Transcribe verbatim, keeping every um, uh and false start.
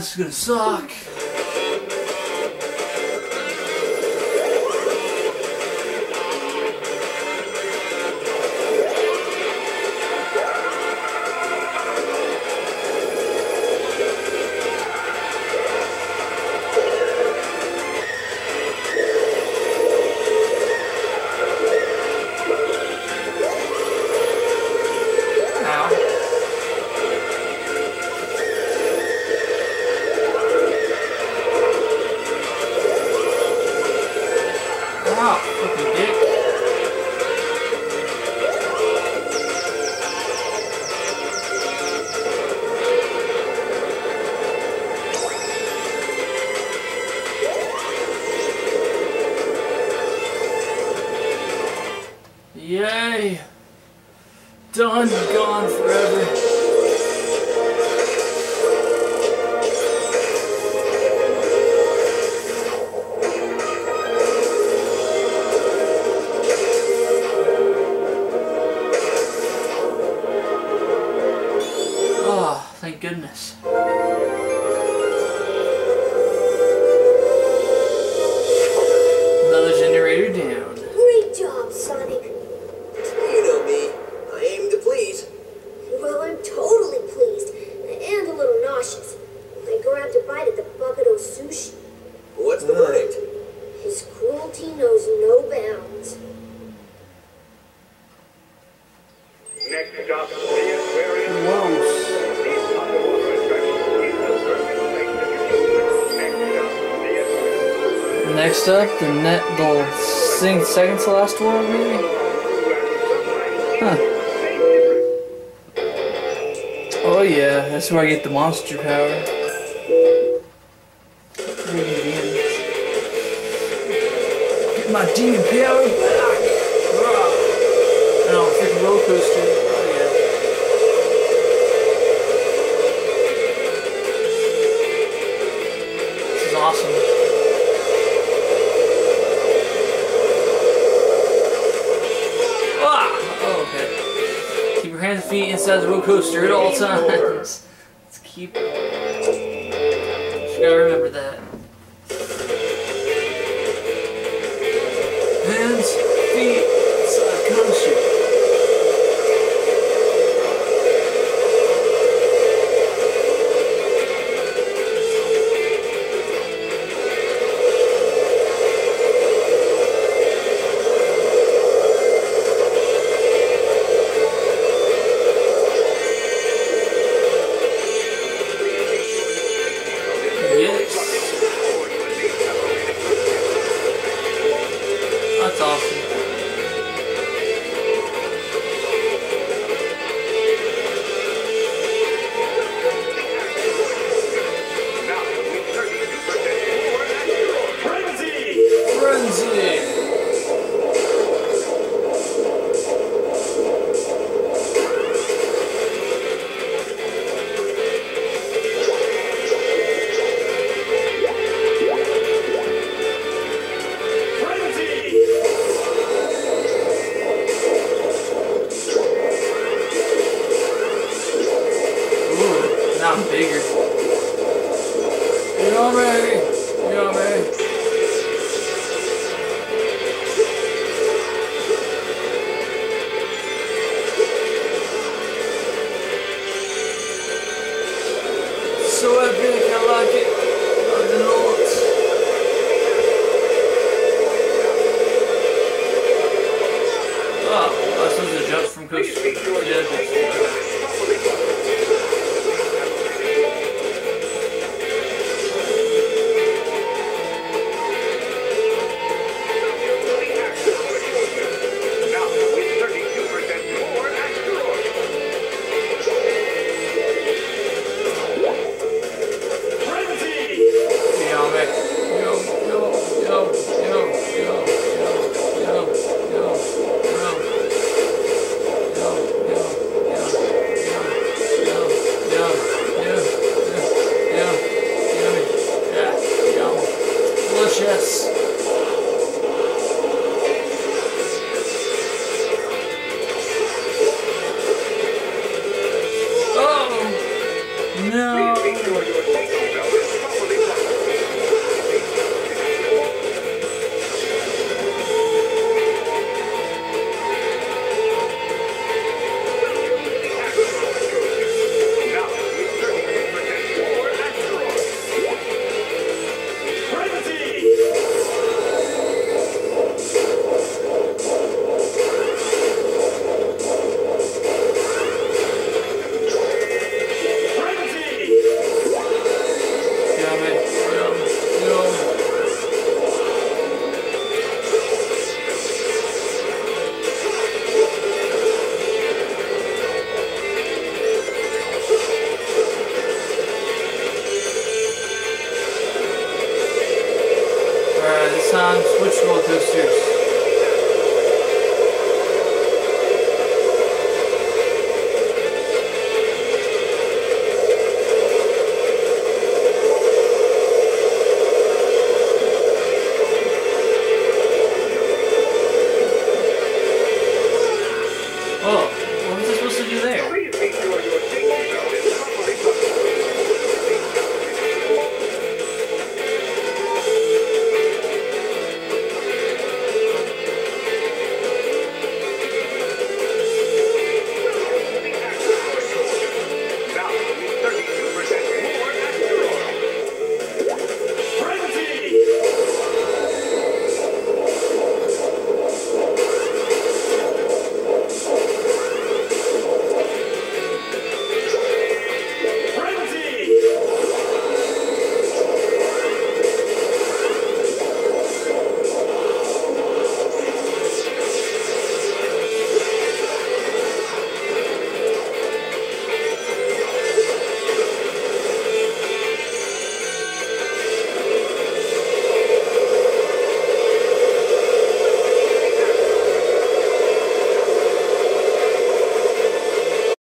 this is gonna suck. Yay! Done, gone forever. Oh, thank goodness. Another generator down. Great job, Sonic. You know me. I aim to please. Well, I'm totally pleased, and a little nauseous. I grabbed a bite at the bucket of sushi. What's the verdict? His cruelty knows no bounds. Next stop, the aquarium. Whoa. These underwater attractions keep the perfect place to be. Next stop, the aquarium. Next up, the net, the sing second to last one, maybe? Huh. Oh yeah, that's where I get the monster power. Get my demon power back! And on a freaking roller coaster. Oh yeah. This is awesome. Ah! Oh, okay. Keep your hands and feet inside the roller coaster at all times. Let's keep. Just gotta remember that. Hands, feet, inside the coaster. That's awesome. Frenzy! Frenzy! Now I'm bigger. You know me? You know me? So epic, I like it. I don't know what. Oh, I supposed to jump from coaster. Yeah, delicious. Oh no.